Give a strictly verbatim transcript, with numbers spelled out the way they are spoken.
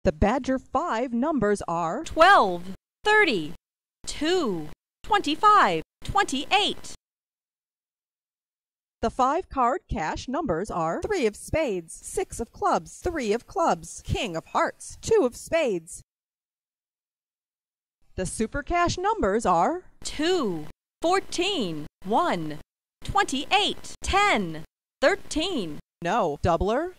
The Badger five numbers are twelve, thirty, two, twenty-five, twenty-eight. The five card cash numbers are three of spades, six of clubs, three of clubs, king of hearts, two of spades. The SuperCash numbers are two, fourteen, one, twenty-eight, ten, thirteen. no, doubler,